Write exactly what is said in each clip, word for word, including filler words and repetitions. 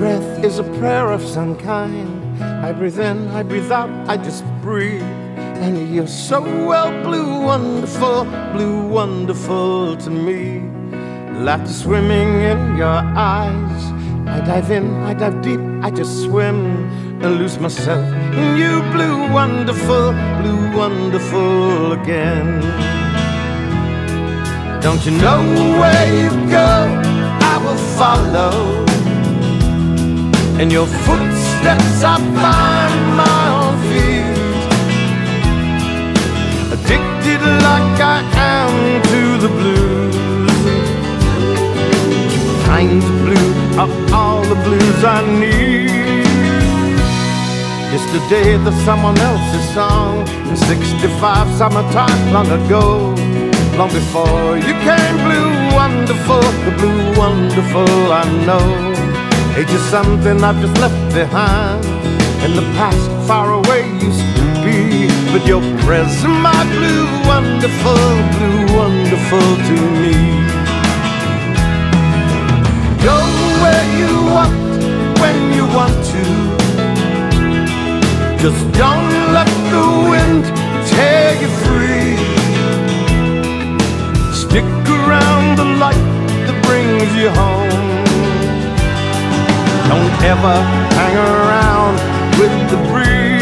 breath is a prayer of some kind. I breathe in, I breathe out, I just breathe. And you're so well blue, wonderful, blue, wonderful to me. Laughter swimming in your eyes. I dive in, I dive deep, I just swim and lose myself in you, blue, wonderful, blue, wonderful again. Don't you know where you go, I will follow. In your footsteps I find my own feet. Addicted like I am to the blues. Kind of blue are all the blues I need. Yesterday there's someone else's song. In sixty-five summertime long ago, long before you came, blue, wonderful, the blue, wonderful I know. Age is something I've just left behind. In the past, far away used to be. But your presence, my blue, wonderful, blue, wonderful to me. Go where you want, when you want to. Just don't let the wind tear you free. Stick around the light that brings you home. Don't ever hang around with the breeze.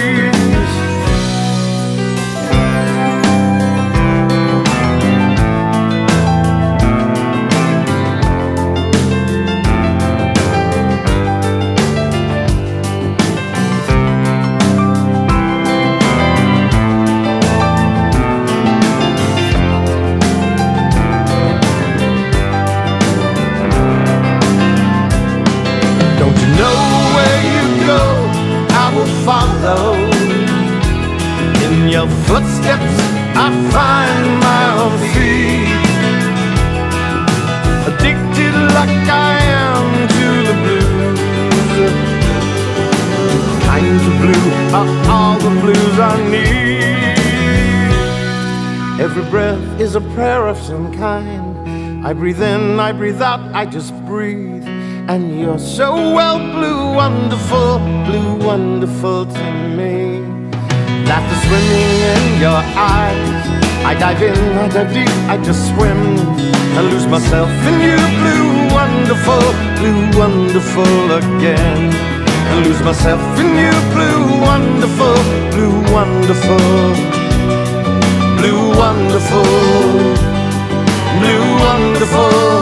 Don't you know where you go, I will follow. In your footsteps I find my own feet. Addicted like I am to the blues. Kind of blue are all the blues I need. Every breath is a prayer of some kind. I breathe in, I breathe out, I just breathe. And you're so well blue, wonderful, blue, wonderful to me. Laughter swimming in your eyes. I dive in, I dive deep, I just swim and lose myself in you, blue, wonderful, blue, wonderful again. And lose myself in you, blue, wonderful, blue, wonderful, blue, wonderful, blue, wonderful.